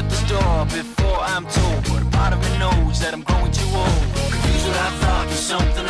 at the store before I'm told. But a part of me knows that I'm growing too old. Confused what I thought was something